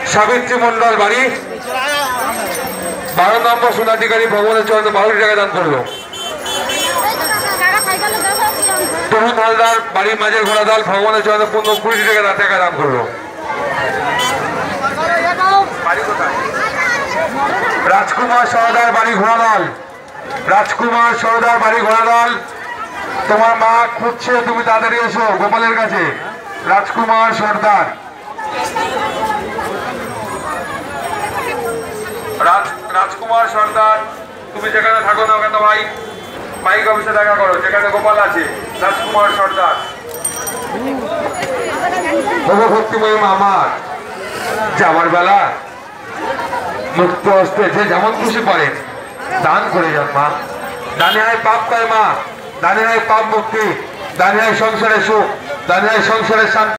সাবিত্রী মন্ডল বাড়ি 12 নম্বর সোনাধিকারী ভগবানের চরণে 12 টাকা দান করলো। তরুণ হালদার বাড়ি মাঝের ঘোড়াদল ভগবানের চরণে 20 টাকা দান করলো। রাজকুমার সরদার বাড়ি ঘোড়াদল, রাজকুমার সরদার বাড়ি ঘোড়াদল, তোমার মা খুঁজছে, তুমি তাড়াতাড়ি এসো গোপালের কাছে। রাজকুমার সরদার, রাজকুমার সরদার, তুমি যেখানে থাকো না কেন ভাই মাইক অফিসে দেখা করো, যেখানে গোপাল আছে। রাজকুমার সরদার, ভক্তিময় আমার যাবার বেলা মুক্ত হস্তে যে যেমন খুশি পারেন দান করে যান মা। দানে হয় পাপ করে মা, দানে হয় পাপ মুক্তি, দানে হয় সংসারে সুখ, দানে হয় সংসারের শান্তি।